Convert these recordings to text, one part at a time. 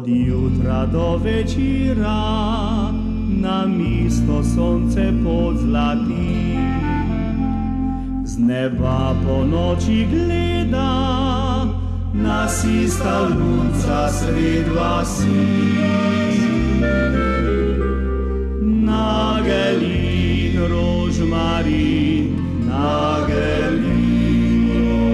Od jutra do večera namisto sonce podzlati, z neba po noči gleda nas ista lunca sred vasi. Nagelin, rožmarin, nagelin,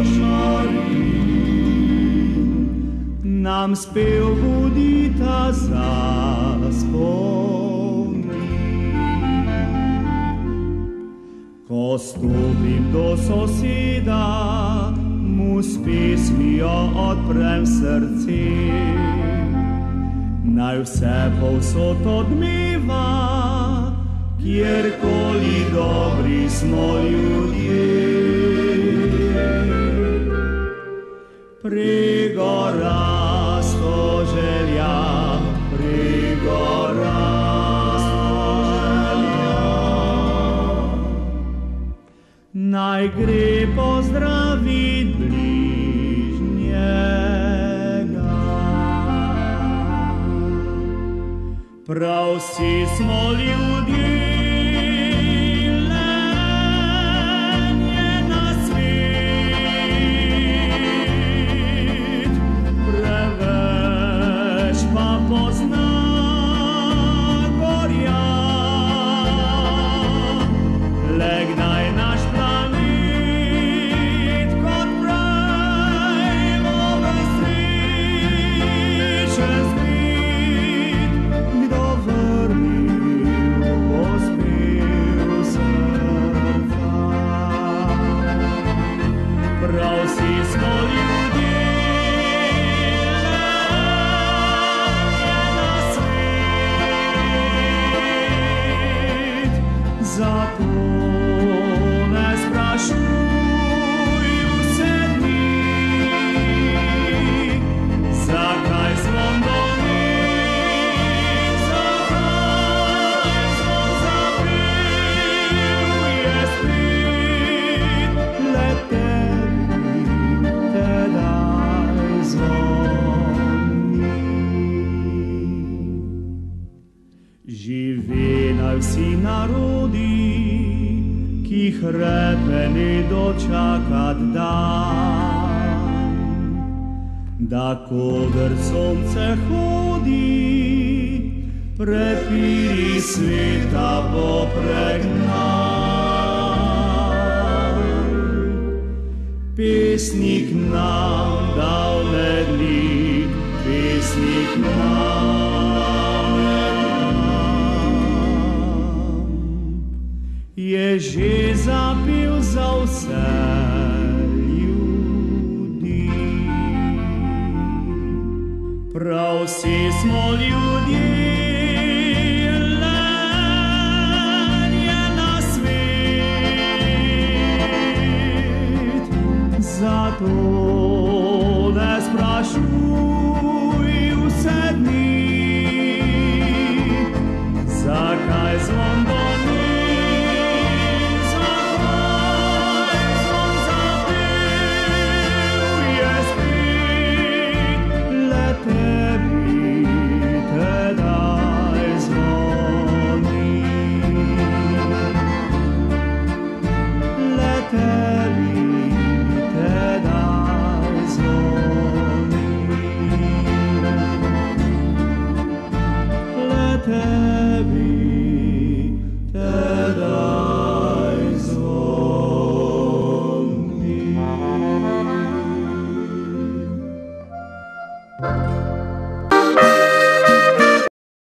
rožmarin, nam spev budita za spomin. Ko stopim do soseda, mu s pesmijo odprem srce, naj vse povsod odmeva, kjerkoli dobri smo ljudje. Pregorasto želja, pregorasto želja, naj gre pozdravit bližnjega. Prav vsi smo ljudje, vsi narodi, ki hrepeni dočakat dan, da koder sonce hodi, prepiri sveta bo pregnan. Pesnik nam dal medli, pesnik nam je že zapil za vse ljudi. Prav vsi smo ljudje, len je na svet, zato ne sprašuj vse dni, zakaj zvon doni. Te